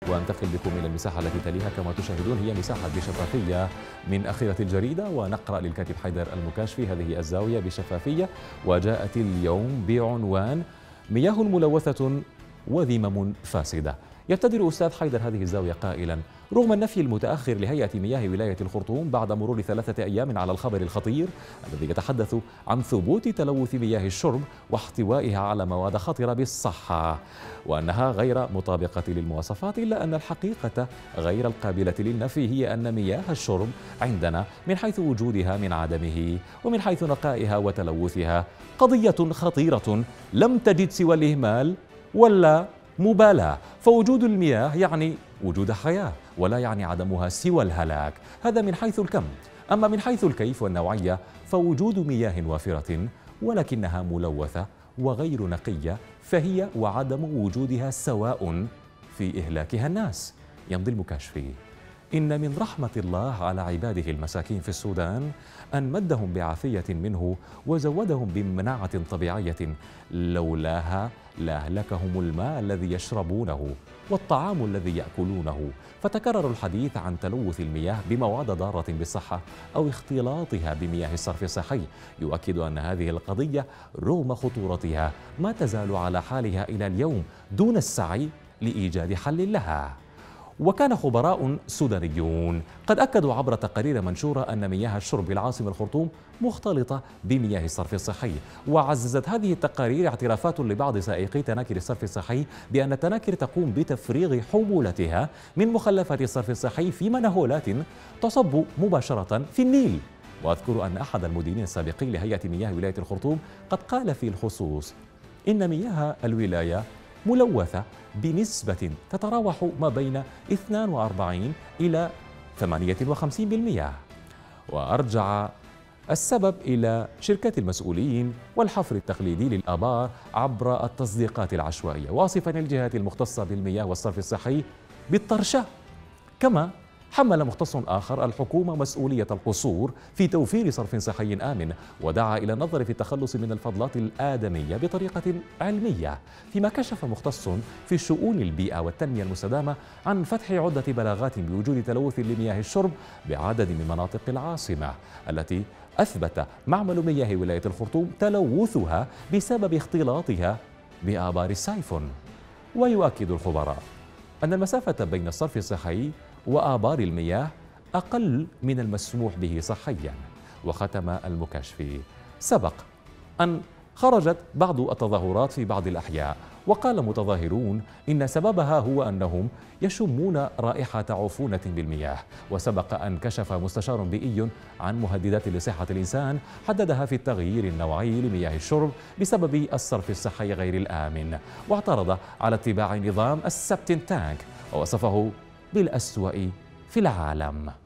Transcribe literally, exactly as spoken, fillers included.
وانتقل بكم إلى المساحة التي تليها. كما تشاهدون هي مساحة بشفافية من أخيرة الجريدة، ونقرأ للكاتب حيدر المكاشفي: هذه الزاوية بشفافية وجاءت اليوم بعنوان مياه ملوثة وذمم فاسدة. يبتدر أستاذ حيدر هذه الزاوية قائلا: رغم النفي المتأخر لهيئة مياه ولاية الخرطوم بعد مرور ثلاثة أيام على الخبر الخطير الذي يتحدث عن ثبوت تلوث مياه الشرب واحتوائها على مواد خطرة بالصحة وأنها غير مطابقة للمواصفات، إلا أن الحقيقة غير القابلة للنفي هي أن مياه الشرب عندنا من حيث وجودها من عدمه ومن حيث نقائها وتلوثها قضية خطيرة لم تجد سوى الإهمال ولا مبالاة. فوجود المياه يعني وجود حياة، ولا يعني عدمها سوى الهلاك. هذا من حيث الكم. أما من حيث الكيف والنوعية فوجود مياه وافرة ولكنها ملوثة وغير نقية، فهي وعدم وجودها سواء في إهلاكها الناس. يمضي المكاشفي: إن من رحمة الله على عباده المساكين في السودان أن مدهم بعافية منه وزودهم بمناعة طبيعية، لولاها لأهلكهم الماء الذي يشربونه والطعام الذي يأكلونه. فتكرر الحديث عن تلوث المياه بمواد ضارة بالصحة أو اختلاطها بمياه الصرف الصحي، يؤكد أن هذه القضية رغم خطورتها ما تزال على حالها إلى اليوم دون السعي لإيجاد حل لها. وكان خبراء سودانيون قد أكدوا عبر تقارير منشورة أن مياه الشرب بالعاصمة الخرطوم مختلطة بمياه الصرف الصحي. وعززت هذه التقارير اعترافات لبعض سائقي تناكر الصرف الصحي بأن التناكر تقوم بتفريغ حمولتها من مخلفات الصرف الصحي في منهولات تصب مباشرة في النيل. وأذكر أن أحد المديرين السابقين لهيئة مياه ولاية الخرطوم قد قال في الخصوص إن مياه الولاية ملوثة بنسبة تتراوح ما بين اثنين وأربعين إلى ثمانية وخمسين بالمئة، وأرجع السبب إلى شركات المسؤولين والحفر التقليدي للآبار عبر التصديقات العشوائية، واصفا الجهات المختصة بالمياه والصرف الصحي بالطرشة. كما حمل مختص آخر الحكومة مسؤولية القصور في توفير صرف صحي آمن، ودعا إلى النظر في التخلص من الفضلات الآدمية بطريقة علمية. فيما كشف مختص في شؤون البيئة والتنمية المستدامة عن فتح عدة بلاغات بوجود تلوث لمياه الشرب بعدد من مناطق العاصمة، التي أثبت معمل مياه ولاية الخرطوم تلوثها بسبب اختلاطها بآبار السايفون. ويؤكد الخبراء أن المسافة بين الصرف الصحي وآبار المياه أقل من المسموح به صحيا. وختم المكاشفي: سبق أن خرجت بعض التظاهرات في بعض الأحياء، وقال متظاهرون إن سببها هو أنهم يشمون رائحة عفونة بالمياه. وسبق أن كشف مستشار بيئي عن مهددات لصحة الإنسان حددها في التغيير النوعي لمياه الشرب بسبب الصرف الصحي غير الآمن، واعترض على اتباع نظام السبتين تانك ووصفه بالأسوأ في العالم.